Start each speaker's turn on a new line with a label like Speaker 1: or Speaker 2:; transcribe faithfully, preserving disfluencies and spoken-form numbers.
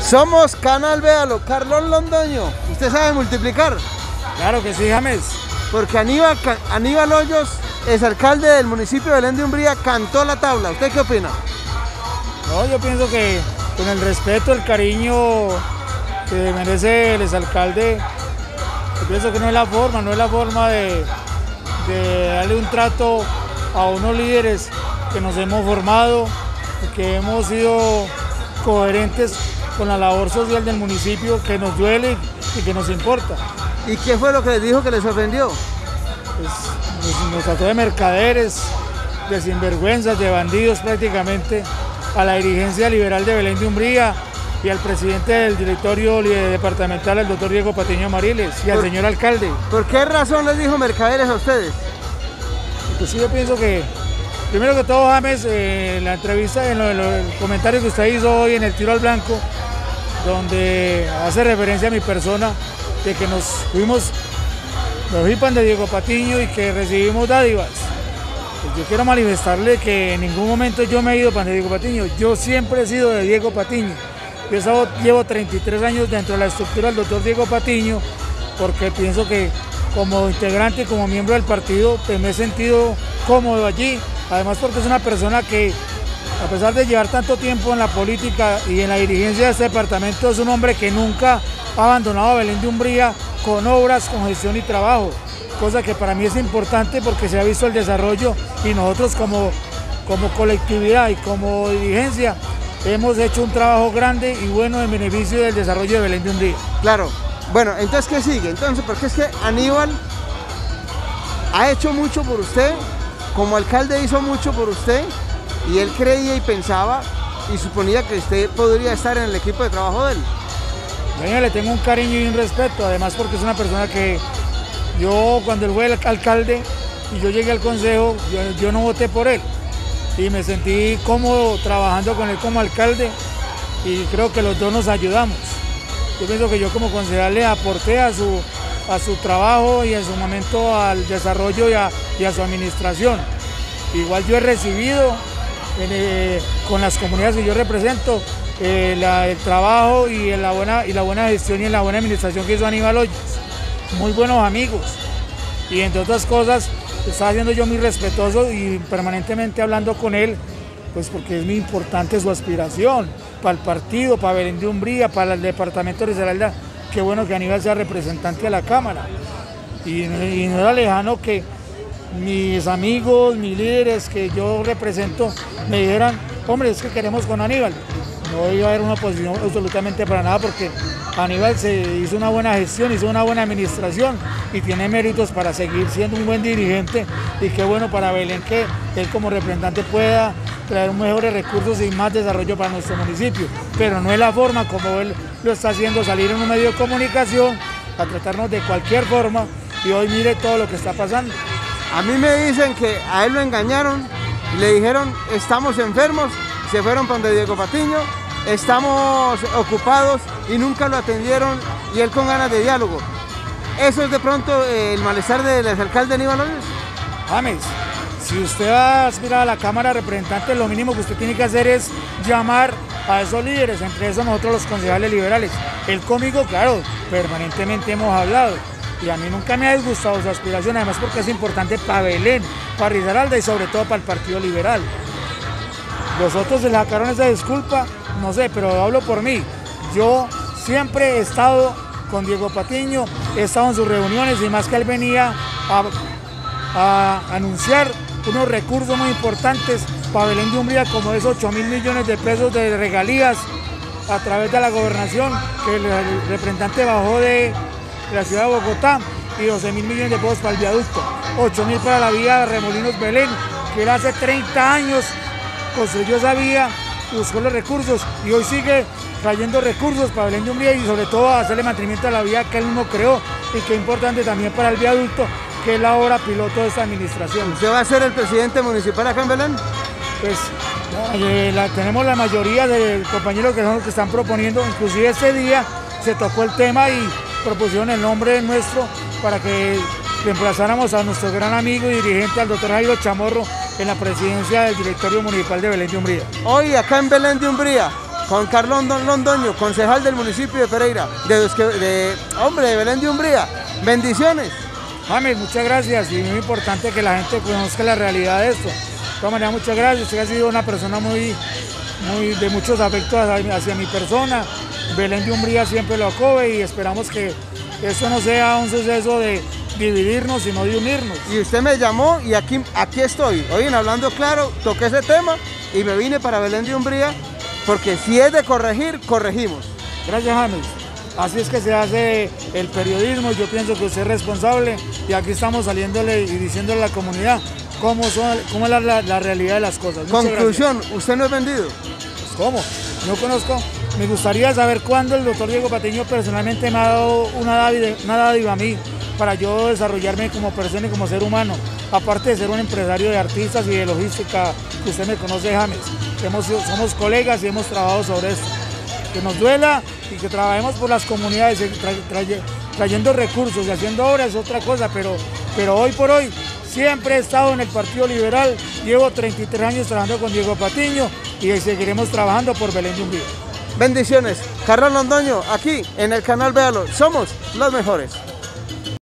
Speaker 1: Somos Canal Véalo, Carlos Londoño. ¿Usted sabe multiplicar?
Speaker 2: Claro que sí, James.
Speaker 1: Porque Aníbal, Aníbal Hoyos, exalcalde del municipio de Belén de Umbría, cantó la tabla. ¿Usted qué opina?
Speaker 2: No, yo pienso que con el respeto, el cariño que merece el exalcalde, yo pienso que no es la forma, no es la forma de, de darle un trato a unos líderes que nos hemos formado, que hemos sido coherentes con la labor social del municipio, que nos duele y que nos importa.
Speaker 1: ¿Y qué fue lo que les dijo que les ofendió?
Speaker 2: Pues, nos, nos trató de mercaderes, de sinvergüenzas, de bandidos prácticamente, a la dirigencia liberal de Belén de Umbría y al presidente del directorio departamental, el doctor Diego Patiño Amariles, y al señor alcalde.
Speaker 1: ¿Por qué razón les dijo mercaderes a ustedes?
Speaker 2: Pues sí, yo pienso que, primero que todo, James, eh, la entrevista, en lo, en lo, el comentario que usted hizo hoy en el tiro al blanco, donde hace referencia a mi persona, de que nos fuimos, nos hipan de Diego Patiño y que recibimos dádivas. Pues yo quiero manifestarle que en ningún momento yo me he ido para de Diego Patiño, yo siempre he sido de Diego Patiño. Yo estado, llevo treinta y tres años dentro de la estructura del doctor Diego Patiño, porque pienso que como integrante y como miembro del partido pues me he sentido cómodo allí, además porque es una persona que, a pesar de llevar tanto tiempo en la política y en la dirigencia de este departamento, es un hombre que nunca ha abandonado a Belén de Umbría con obras, con gestión y trabajo, cosa que para mí es importante porque se ha visto el desarrollo y nosotros como, como colectividad y como dirigencia hemos hecho un trabajo grande y bueno en beneficio del desarrollo de Belén de Umbría.
Speaker 1: Claro. Bueno, entonces, ¿qué sigue? Entonces, porque es que Aníbal ha hecho mucho por usted, como alcalde hizo mucho por usted, y él creía y pensaba y suponía que usted podría estar en el equipo de trabajo de él.
Speaker 2: Yo le tengo un cariño y un respeto, además porque es una persona que yo, cuando él fue el alcalde y yo llegué al consejo, yo, yo no voté por él y me sentí cómodo trabajando con él como alcalde y creo que los dos nos ayudamos. Yo pienso que yo como concejal le aporté a su, a su trabajo y en su momento al desarrollo y a, y a su administración. Igual yo he recibido en, eh, con las comunidades que yo represento eh, la, el trabajo y la, buena, y la buena gestión y la buena administración que hizo Aníbal Hoyos. Muy buenos amigos y entre otras cosas estaba haciendo yo muy respetuoso y permanentemente hablando con él, pues porque es muy importante su aspiración para el partido, para Belén de Umbría, para el departamento de Risaralda. Qué bueno que Aníbal sea representante de la Cámara y, y no era lejano que mis amigos, mis líderes que yo represento me dijeran, hombre, es que queremos con Aníbal. No iba a haber una oposición absolutamente para nada porque Aníbal se hizo una buena gestión, hizo una buena administración y tiene méritos para seguir siendo un buen dirigente y qué bueno para Belén que él como representante pueda traer mejores recursos y más desarrollo para nuestro municipio, pero no es la forma como él lo está haciendo, salir en un medio de comunicación a tratarnos de cualquier forma y hoy mire todo lo que está pasando.
Speaker 1: A mí me dicen que a él lo engañaron, le dijeron estamos enfermos, se fueron para donde Diego Patiño, estamos ocupados y nunca lo atendieron y él con ganas de diálogo. ¿Eso es de pronto el malestar del exalcalde Aníbal Hoyos?
Speaker 2: James, si usted va a aspirar a la Cámara de Representantes, lo mínimo que usted tiene que hacer es llamar a esos líderes, entre esos nosotros los concejales liberales. Él conmigo, claro, permanentemente hemos hablado y a mí nunca me ha disgustado su aspiración, además porque es importante para Belén, para Risaralda y sobre todo para el Partido Liberal. Los otros se le sacaron esa disculpa, no sé, pero hablo por mí. Yo siempre he estado con Diego Patiño, he estado en sus reuniones y más que él venía a, a anunciar unos recursos muy importantes para Belén de Umbría, como esos ocho mil millones de pesos de regalías a través de la gobernación, que el, el representante bajó de, de la ciudad de Bogotá, y doce mil millones de pesos para el viaducto, ocho mil para la vía de Remolinos Belén, que él hace treinta años construyó esa vía, buscó los recursos y hoy sigue trayendo recursos para Belén de Umbría y sobre todo hacerle mantenimiento a la vía que él mismo creó y que es importante también para el viaducto, que es la obra piloto de esta administración.
Speaker 1: ¿Usted va a ser el presidente municipal acá en Belén?
Speaker 2: Pues eh, la, tenemos la mayoría de compañeros que son los que están proponiendo, inclusive este día se tocó el tema y propusieron el nombre nuestro para que reemplazáramos a nuestro gran amigo y dirigente, al doctor Jairo Chamorro, en la presidencia del directorio municipal de Belén de Umbría.
Speaker 1: Hoy acá en Belén de Umbría, con Carlos Londoño, concejal del municipio de Pereira, de, de hombre, de Belén de Umbría. Bendiciones.
Speaker 2: James, muchas gracias, y muy importante que la gente conozca la realidad de esto. De todas maneras, muchas gracias. Usted ha sido una persona muy, muy de muchos afectos hacia mi persona. Belén de Umbría siempre lo acoge y esperamos que esto no sea un suceso de dividirnos, sino de unirnos.
Speaker 1: Y usted me llamó y aquí, aquí estoy. Hoy en Hablando Claro toqué ese tema y me vine para Belén de Umbría, porque si es de corregir, corregimos.
Speaker 2: Gracias, James. Así es que se hace el periodismo. Yo pienso que usted es responsable y aquí estamos saliéndole y diciéndole a la comunidad cómo, son, cómo es la, la, la realidad de las cosas. Muchas
Speaker 1: Conclusión,
Speaker 2: gracias.
Speaker 1: ¿usted no es vendido?
Speaker 2: Pues, ¿cómo? No conozco. Me gustaría saber cuándo el doctor Diego Patiño personalmente me ha dado una dádiva, una dádiva a mí para yo desarrollarme como persona y como ser humano, aparte de ser un empresario de artistas y de logística, que usted me conoce, James. Hemos, somos colegas y hemos trabajado sobre esto. Que nos duela y que trabajemos por las comunidades, tra, tra, trayendo recursos y haciendo obras es otra cosa, pero, pero hoy por hoy siempre he estado en el Partido Liberal, llevo treinta y tres años trabajando con Diego Patiño y seguiremos trabajando por Belén de Umbría.
Speaker 1: Bendiciones. Carlos Londoño, aquí en el canal Véalo, somos los mejores.